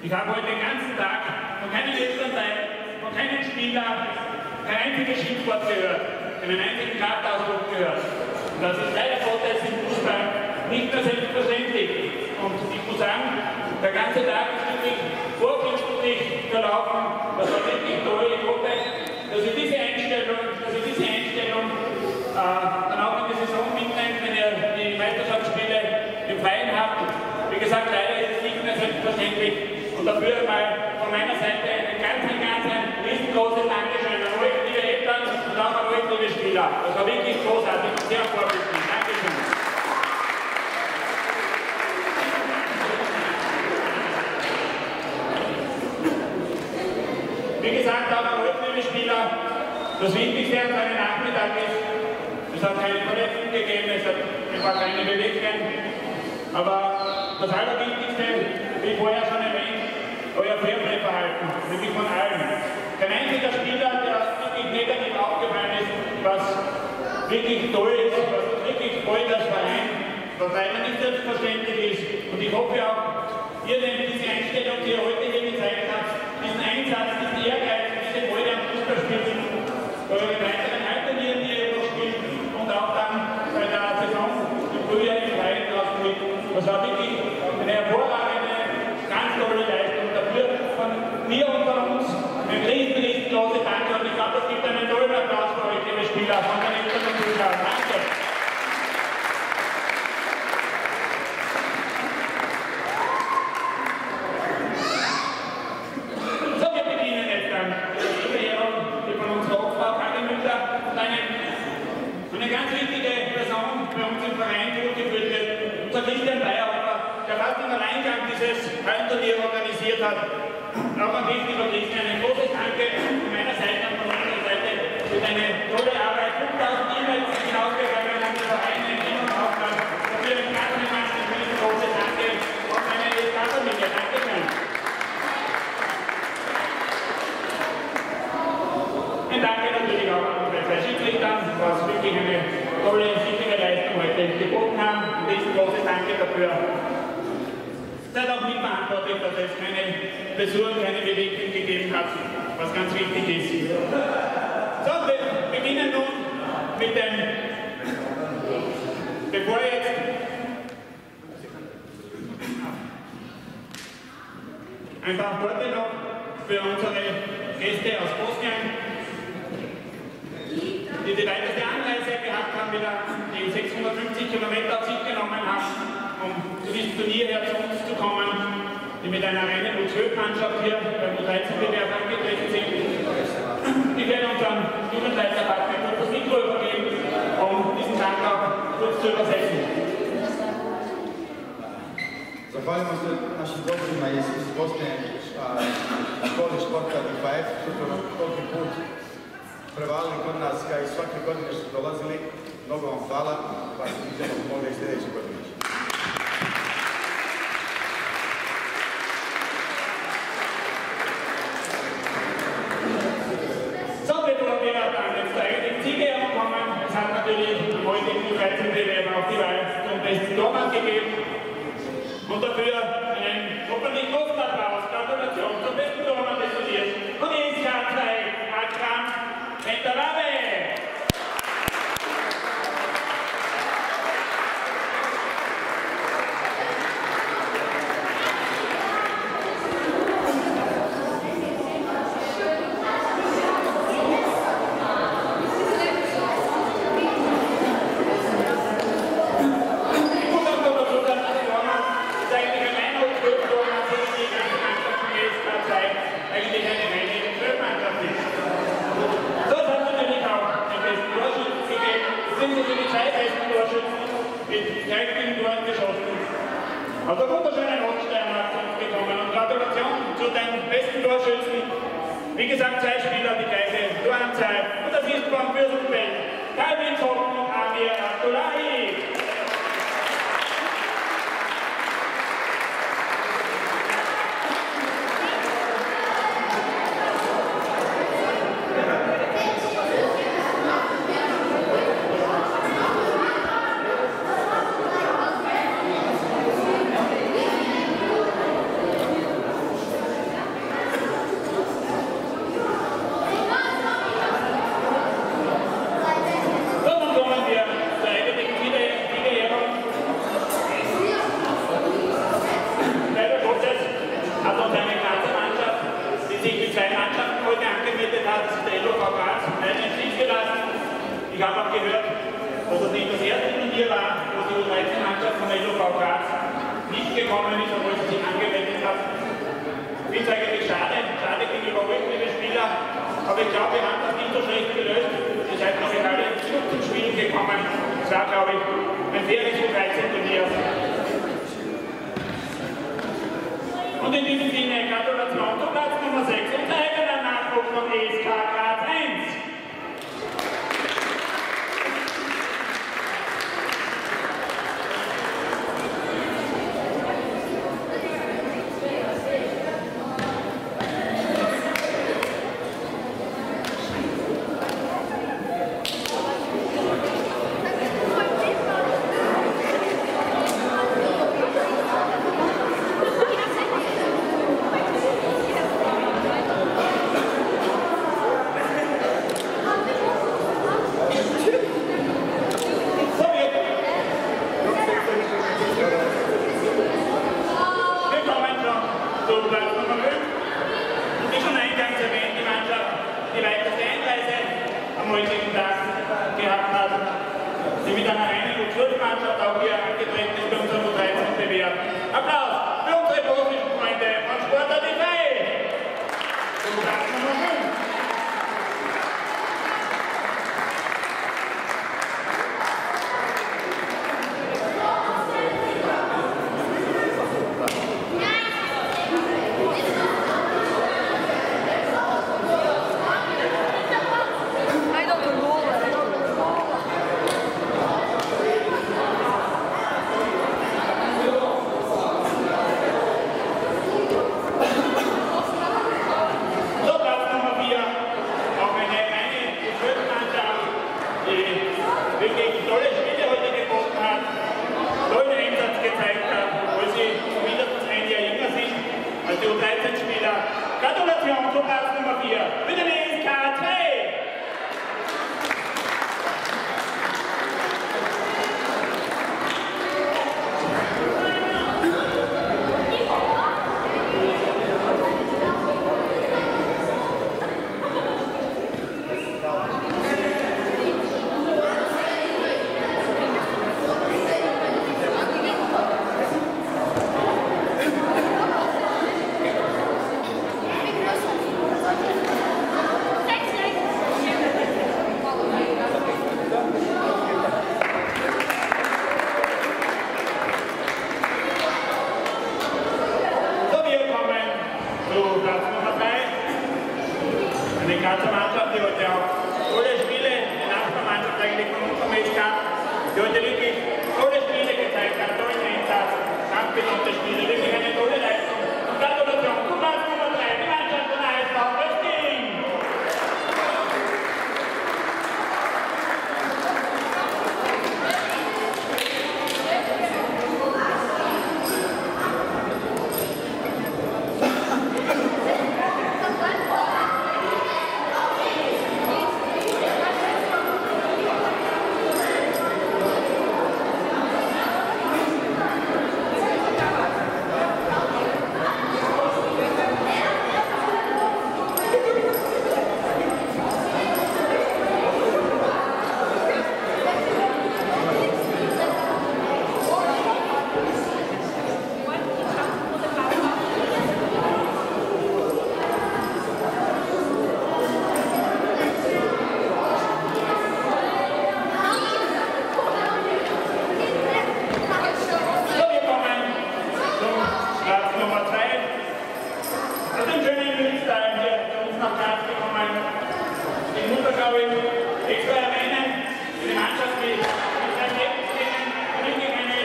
Ich habe heute den ganzen Tag von keinem Elternteil, von keinem Spieler, kein einziges Schimpfwort gehört, keinen einzigen Kraftausdruck gehört. Und das ist leider Gottes im Fußball nicht mehr selbstverständlich. Und ich muss sagen, der ganze Tag ist wirklich vorbildlich verlaufen. Das war wirklich toll. Ich hoffe, dass ihr diese Einstellung dann auch in die Saison mitnehmt, wenn ihr die Meisterschaftsspiele im Freien habt. Wie gesagt, leider ist es nicht mehr selbstverständlich. Und dafür mal von meiner Seite ein ganz riesengroßes Dankeschön an euch, liebe Eltern, und auch an euch, liebe Spieler. Das war wirklich großartig und sehr vorbildlich. Dankeschön. Wie gesagt, auch an euch, liebe Spieler, das Wichtigste an einem Nachmittag ist, es hat keine Verletzungen gegeben, es hat einfach keine Bewegungen. Aber das Allerwichtigste, wie vorher schon erwähnt, euer Fairplay-Verhalten, wirklich von allen. Kein einziger Spieler, der wirklich negativ aufgefallen ist, was wirklich toll ist, was wirklich freut als Verein, was leider nicht selbstverständlich ist. Und ich hoffe auch, ihr nehmt diese Einstellung, die ihr heute hier gezeigt habt, diesen Einsatz, diesen Ehrgeiz, diese Freude am Fußballspielen, bei euren weiteren Halbturnieren, die ihr noch spielt, und auch dann bei der Saison im Frühjahr im Freien draußen mit. Das war wirklich eine hervorragende, ganz tolle Leistung. Dafür von mir und von uns ein riesengroßes Danke. Und ich glaube, es gibt einen tollen Applaus für euch, liebe Spieler, von den Eltern und Zuschauern. Danke. So, wir beginnen jetzt dann die Ehrung, die von unserer Obfrau Karin Müller und eine ganz wichtige Person bei uns im Verein durchgeführt wird. Unser Christian Bayerhofer, der fast im Alleingang dieses Hallenturnier organisiert hat. Auch an dich, lieber Christian, ein großes Danke von meiner Seite und von unserer Seite für deine tolle Arbeit. 5000 E-Mails sind hinausgegangen an die Vereine in und Ausland. Dafür ein ganz großes Danke von meiner Familie. Dankeschön. Ein Danke natürlich auch an unsere zwei Schiedsrichter, was wirklich eine tolle, wichtige Leistung heute geboten haben. Ein riesengroßes Danke dafür. Seid auch mitverantwortlich, dass es keine Blessuren, keine Bewegung gegeben hat, was ganz wichtig ist. So, wir beginnen nun mit dem, bevor jetzt ein paar Worte noch für unsere Gäste aus Bosnien, die die weiteste Anreise gehabt haben, die 650 Kilometer auf sich genommen haben, um zu diesem Turnier her zu uns zu kommen, die mit einer reinen U12-Mannschaft hier beim U13-Bewerb angetreten sind. Ich werde unseren Jugendleiter kurz das Mikro übergeben, um diesen Dank auch kurz zu übersetzen. Zahvaljujemo se našim doktorima iz Bosne, školi športa D5, što su nam toliki put prevalili kod nas, kao i svake godine što su dolazili. Mnogo vam hvala, pa se vidimo možda i sljedeće godine. So, bevor wir dann jetzt in Siegerehrung kommen, es hat natürlich am heutigen U13-Bewerb auch die Wahl zum besten Tormann gegeben. Und dafür einen hoffentlich großen Applaus, Gratulation zum besten Tormann des Turniers. Und jetzt Platz 2, Akram Mentarabe. Also wunderschönen Holsteiner zu uns gekommen und Gratulation zu den besten Torschützen. Wie gesagt, zwei Spieler, die gleiche Toranzahl. Und das ist vom Fürstenfeld Calvin Socken und Amir Abdullahi. Aber ich glaube, wir haben das nicht so schlecht gelöst. Ihr seid, glaube ich, alle gut zum Spielen gekommen. Es war, glaube ich, ein faires U13-Turnier. Und in diesem Sinne, Gratulation zu Platz Nummer 6 und eigener Nachwuchs von ESK Graz 1. Die mit einer reinen Kulturmannschaft auch hier angetreten ist für unseren U13-Bewerb. Applaus für unsere bosnischen Freunde von Sportler TV! Und Platz Nummer 5. Gratulation zu Platz Nummer 4 für den ESK 3. Die ganze Mannschaft, die heute auch tolle Spiele, die Nachbarmannschaft eigentlich von unserem ESK, die heute wirklich tolle Spiele gezeigt hat, tollen Einsatz, kampfbesiegte Spiele, wirklich eine tolle Leistung. Und Gratulation zu Platz Nummer 3, die Mannschaft von ASV Wösting.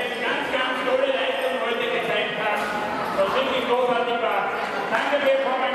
Danke, willkommen.